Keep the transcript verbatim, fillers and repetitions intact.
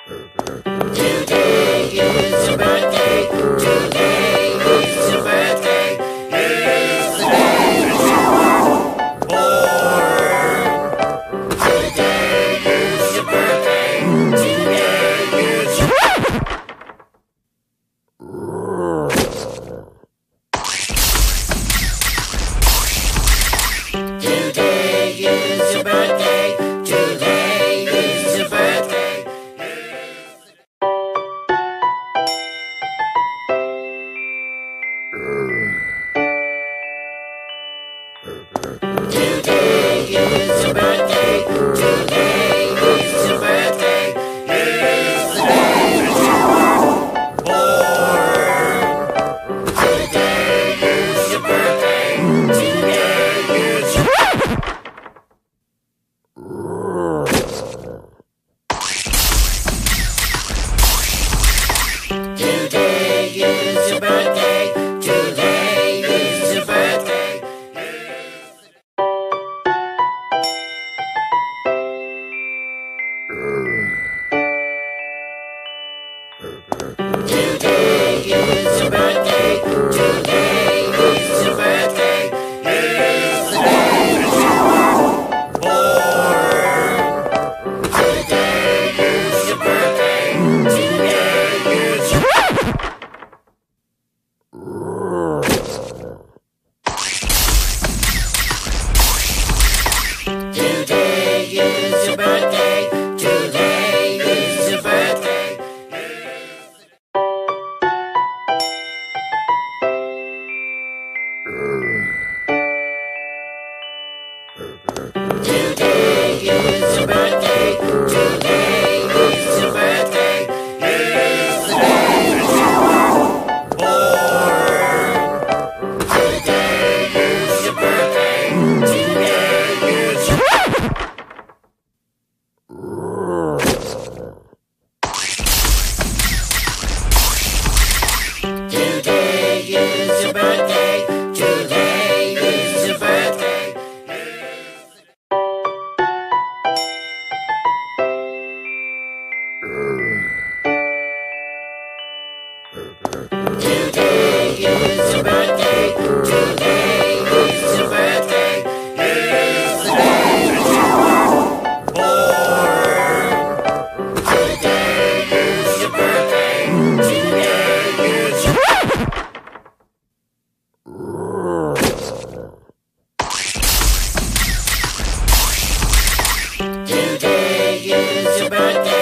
Today is your birthday. Today is your birthday. Is the day that you were born. Today is your birthday. Today is your Today is your birthday. Today is your birthday. Today is your birthday. Today is your birthday. Is the day that you were born. Today is your birthday. Today is your Today is your birthday. Today is your birthday. Today is your birthday. Today is your birthday. Is the day that you were born. Today is your birthday. Today is your Today is your birthday. Today is your birthday. Today is your birthday. Today is your birthday. Is the day that you were born. Today is your birthday. Today is your Today is your birthday. Today is your birthday. Today is your birthday. Today is your birthday. Is the day that you were born. Today is your birthday. Today is your Today is your birthday.